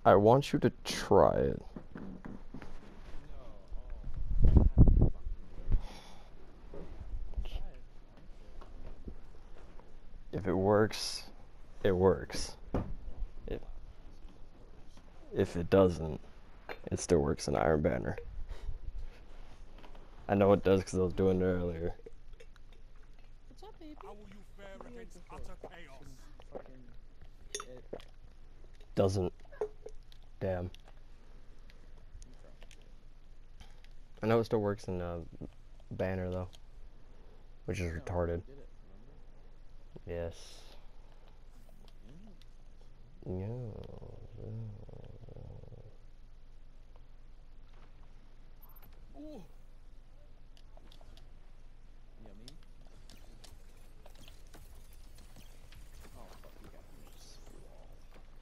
I want you to try it. No. Oh, God, fucking try it. I don't care. If it works, it works. I'm If, not asking if it works. if it doesn't, it still works in Iron Banner. I know it does because I was doing it earlier. What's up, baby? How will you fare What do you like against before? utter chaos? Some fucking it. Doesn't. Damn. You probably did. I know it still works in Banner though, which is No, retarded. you did it. Remember? Yes. Mm. Yeah. Ooh. Yummy. Oh fuck! You got me. Screw all.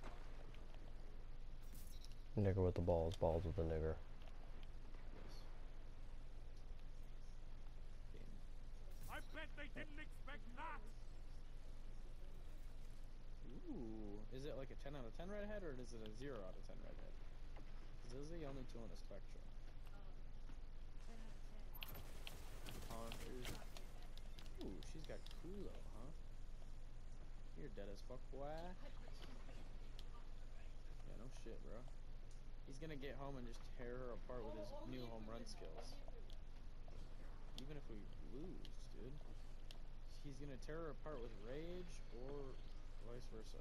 Nigger with the balls, balls with the nigger. Yes. Game. I bet they didn't expect that! Ooh. Is it like a 10 out of 10 redhead or is it a 0 out of 10 redhead? Because those are the only two on the spectrum. 10 out of 10. Huh? Ooh, she's got Kulo, huh? You're dead as fuck, boy. Yeah, no shit, bro. He's gonna get home and just tear her apart with his new home run skills. Even if we lose, dude. He's gonna tear her apart with rage or vice versa.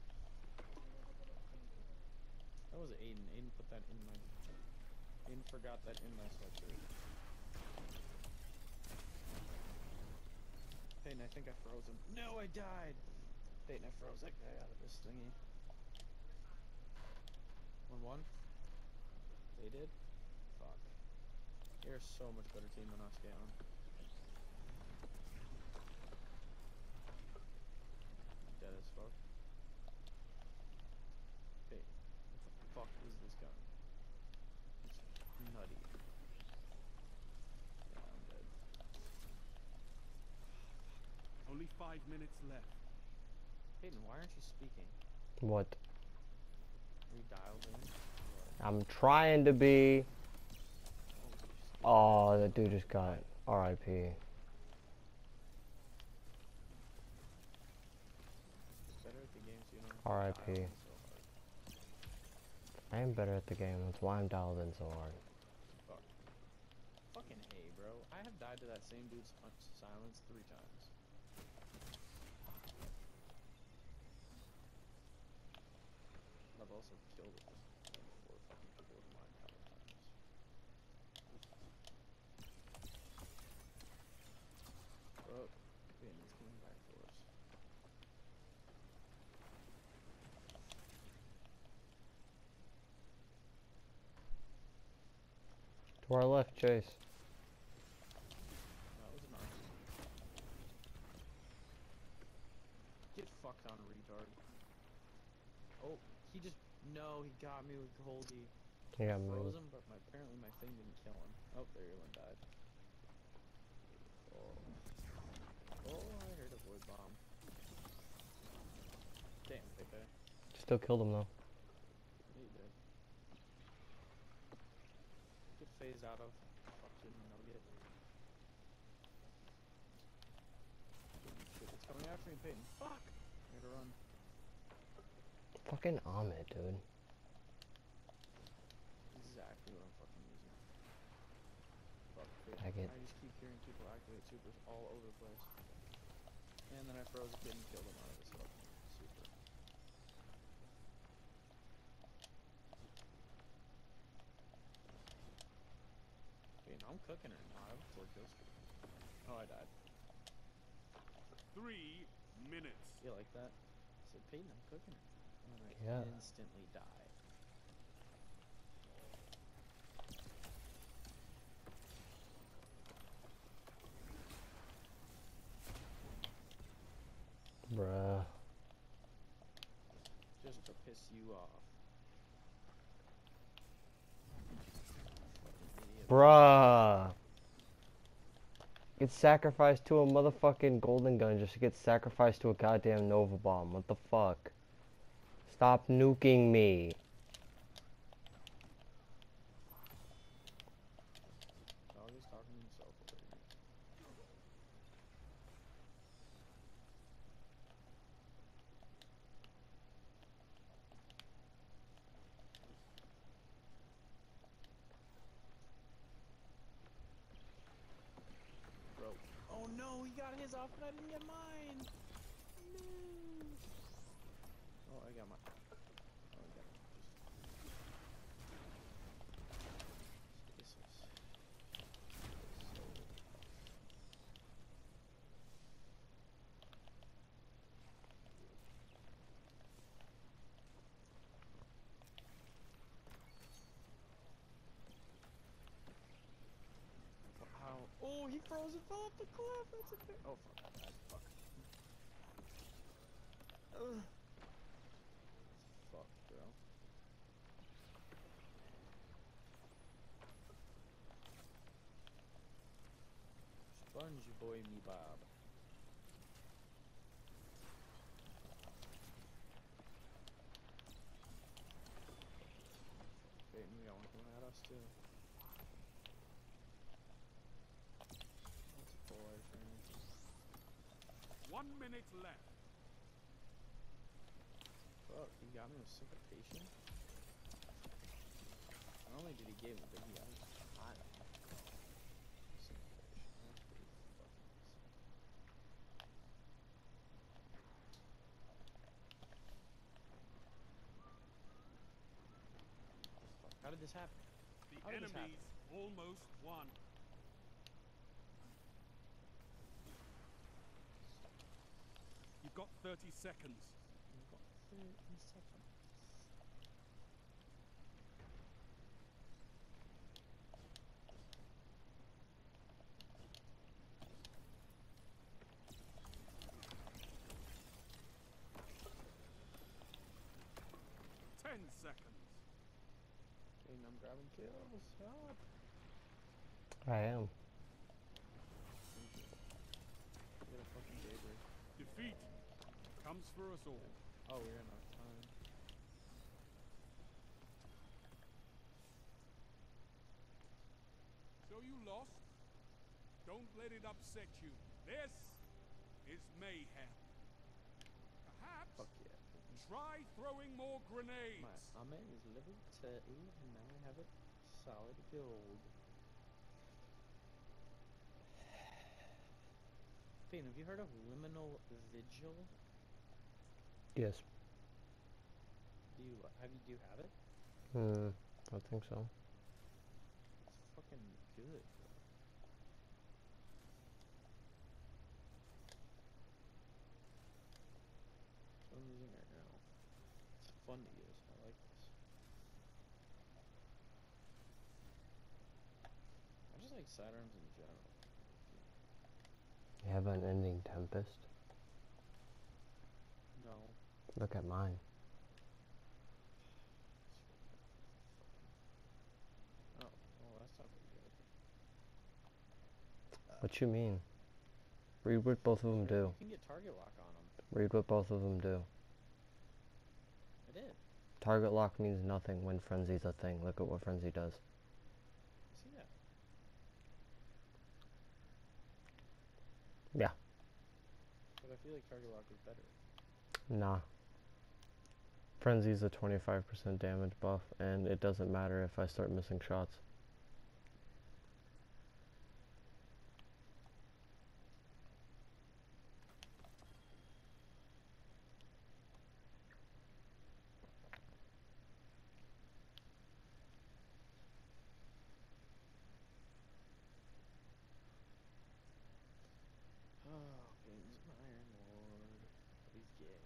That was Aiden. Aiden put that in my... Aiden forgot that in my sweatshirt. Peyton, I think I froze him. No, I died! Peyton, I froze that guy out of this thingy. 1-1? They did? Fuck. You're so much better team than us, Caitlin. Dead as fuck. Hey, what the fuck is this gun? It's nutty. Yeah, I'm dead. Only 5 minutes left. Peyton, why aren't you speaking? What? Are you dialed in? What? I'm trying to be. Oh, you speak. Oh, that dude just got R.I.P. Get better at the game so you don't have to R.I.P. dial in so hard. I am better at the game. That's why I'm dialed in so hard. Fuck. Fucking A, bro. I have died to that same dude's silence 3 times. I've also killed it like 4 fucking people with my power times. Oh, Peyton is coming back for us. To our left, Chase. That was an army. Get fucked on, retard. Oh, he just... No, he got me with Goldie. Yeah, I froze man. him, but apparently my thing didn't kill him. Oh, there he went, died. Oh. Oh, I heard a void bomb. Damn, Pepe. Still killed him though. Yeah, you did. Get phased out of. Fucking nugget. Shit, it's coming after me, Peyton. Fuck! I gotta run. Fucking Ahmed, dude. Exactly what I'm fucking using. Fuck, Peyton. Faggot. I just keep hearing people activate supers all over the place. And then I froze a kid and killed him out of his fucking super. Peyton, I'm cooking her now. I have a 4 kill streak. Oh, I died. 3 minutes. You like that? I said, Peyton, I'm cooking her. And then I Yeah. instantly die. Bruh. Just to piss you off. Fucking idiot. Bruh. Get sacrificed to a motherfucking golden gun just to get sacrificed to a goddamn Nova bomb. What the fuck? Stop nuking me. got his off, but I didn't get mine. No. Oh, I got my. Oh, I got it. This is. How? Oh, he froze and fell off the cliff. That's a bit. Oh, fuck. Fuck. Ugh. Fuck, bro. Sponge boy me bob. Wait, we got one coming at us too. That's a boy thing. 1 minute left. Fuck, he got me with syncopation? Not only did he give me, but he got me hot. Syncopation. That's pretty fucking awesome. Fuck, how did this happen? The How did this enemy's almost won. You've got 30 seconds. We've got 30 seconds. Seconds. Okay, I'm grabbing kills. Help. I am. Get a fucking daybreak. Defeat comes for us all. Oh, we're in our time. So you lost? Don't let it upset you. This is mayhem. Perhaps Fuck yeah. try throwing more grenades. My armor is level 2 and now I have it solid gold. Fane, have you heard of Liminal Vigil? Yes. Do you have it? I think so. It's fucking good, bro. So I'm using it right now. It's fun to use. I like this. I just like sidearms in general. You have an ending Tempest? No. Look at mine. Oh, well, that's not very good. What you mean? Read what both of them do. You can get target lock on them. Read what both of them do. I did. Target lock means nothing when Frenzy's a thing. Look at what Frenzy does. I see that. Yeah. But I feel like target lock is better. Nah. Frenzy's a 25% damage buff, and it doesn't matter if I start missing shots. Oh, Gaines Iron Lord. He's gay.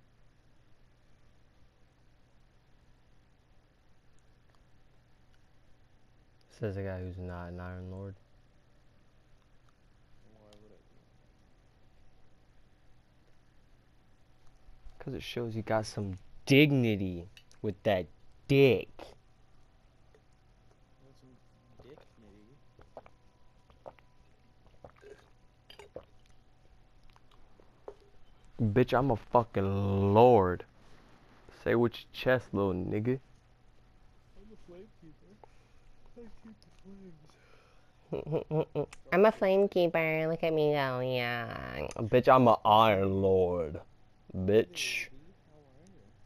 Says a guy who's not an Iron Lord. Why would I be? Because it shows you got some dignity with that dick. That's some dick nitty. Bitch, I'm a fucking lord. Say with your chest, little nigga. I'm a flame keeper. I keep the flames. I'm a flame keeper. Look at me go, yeah. Bitch, I'm a Iron Lord. Bitch. How are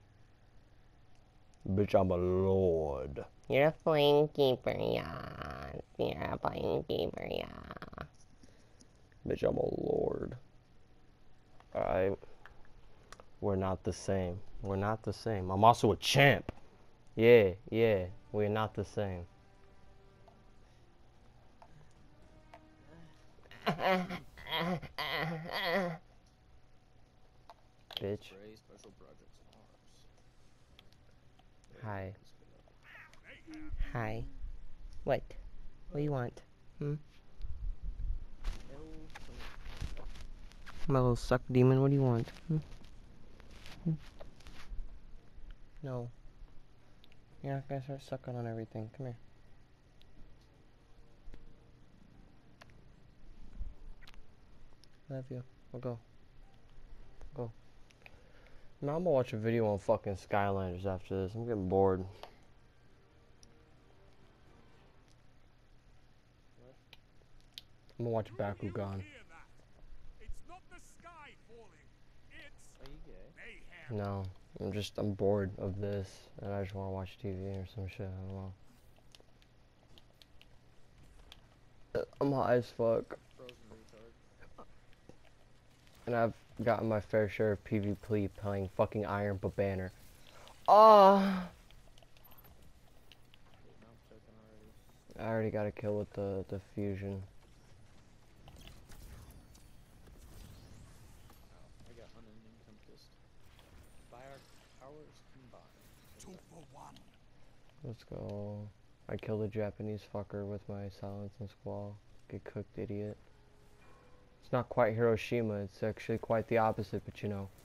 you? Bitch, I'm a lord. You're a flame keeper, yeah. You're a flame keeper, yeah. Bitch, I'm a lord. Alright. We're not the same. We're not the same. I'm also a champ. Yeah, yeah. We're not the same. Bitch. Ray, Special Projects Mars. Hi. Mayhem. Hi. What? What do you want? L- My little suck demon, what do you want? No. You're not gonna start sucking on everything. Come here. Love you. We'll go. Go. Now I'm gonna watch a video on fucking Skylanders after this. I'm getting bored. I'm gonna watch Do you Bakugan. hear that? It's not the sky falling. It's Are you gay? mayhem. No. I'm bored of this. And I just wanna watch TV or some shit. I don't know. I'm high as fuck. Frozen retard. And I've gotten my fair share of PvP playing fucking Iron Banner. Ah! Wait, now I'm choking already. I already got a kill with the fusion. I got unending tempest. By our powers combined. 2 for 1. Let's go. I killed a Japanese fucker with my silence and squall. Get cooked, idiot. It's not quite Hiroshima, it's actually quite the opposite, but you know.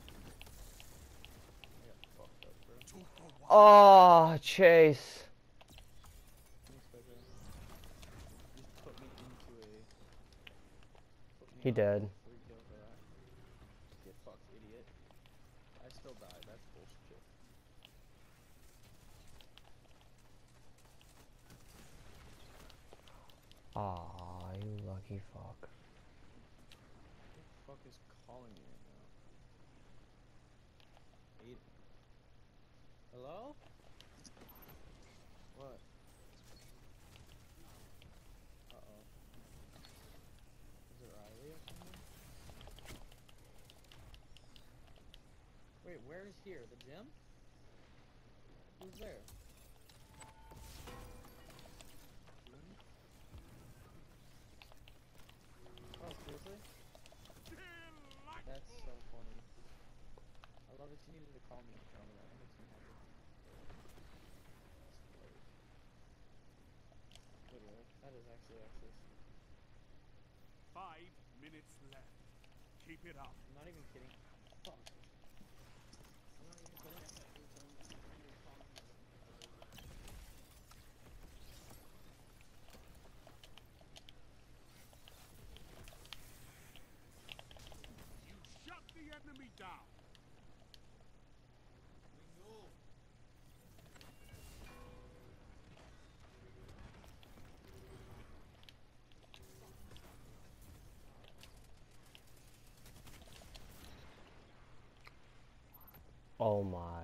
I got fucked up, bro. 2 for 1. Oh, Chase! Thanks, Pedro. You just put me into a... put me He on dead. 3 kill for that. Get fucked, idiot. I still died, that's bullshit. Aw, you lucky fuck. Who the fuck is calling me right now? Aiden. Hello? What? Uh-oh. Is it Riley or something? Wait, where is here? The gym? Who's there? Oh, seriously? That's so funny. I love that you needed to call me and tell me that. That makes me happy. That's hilarious. Literally, that is actually access. 5 minutes left. Keep it up. I'm not even kidding. Fuck. I'm not even kidding. I can't believe someone just randomly called me. You shut the enemy down. Oh my